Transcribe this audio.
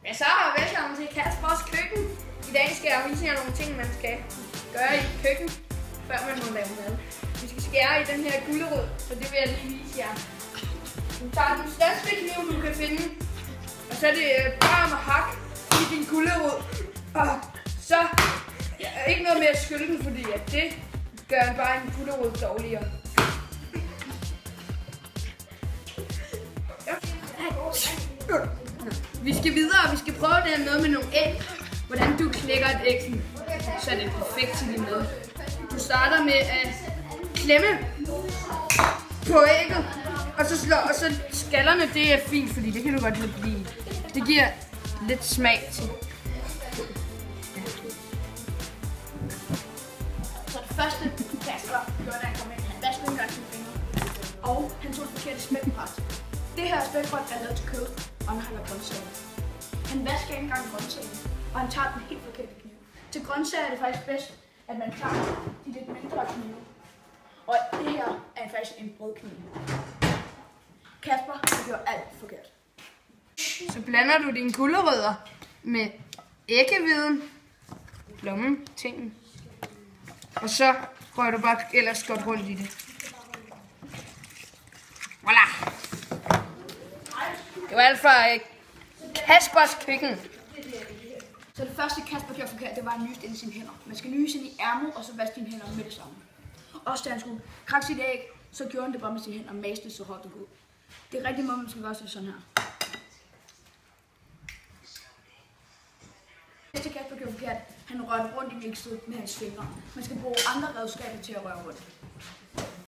Ja, så velkommen til Kaspers køkken. I dag skal jeg vise jer nogle ting, man skal gøre i et køkken, før man må lave mad. Vi skal skære i den her gulerod, så det vil jeg lige vise jer. Du tager den største kniv, du kan finde, og så er det bare med hak i din gulerod. Og så ikke noget med at skylle den, fordi at det gør bare en gulerod dårligere. Vi skal videre, og vi skal prøve det her med nogle æg. Hvordan du knækker et æg, så er det perfekt til din mad. Du starter med at klemme på ægget, og så slår, og så skallerne, det er fint, fordi det kan du godt lide. Det giver lidt smag til. Så det første, Kasper gjorde, da han kom ind, han vaskede en gang sine fingre, og han tog et forkert spækbræt. Det her spækbræt er lavet til kød, og han har grøntsager. Han vasker ikke engang grøntsagerne, og han tager den helt forkerte kniv. Til grøntsager er det faktisk bedst, at man tager de lidt mindre knive. Og det her er faktisk en brødkniv. Kasper har gjort alt forkert. Så blander du dine gulerødder med æggehviden, plommen, tingen. Og så rører du bare ellers godt rundt i det. Voilà! Det var alt fra Kaspers køkken. Så det første Kasper gjorde forkert, det var at nyse ind i sine hænder. Man skal nyse ind i ærmet, og så vaske dine hænder med det samme. Også da han skulle krakke sit æg, så gjorde han det bare med sine hænder og maste så hårdt ud. Det er rigtig måde, man skal gøre det sådan her. Næste Kasper gjorde forkert, han rørte rundt i mixet med hans fingre. Man skal bruge andre redskaber til at røre rundt.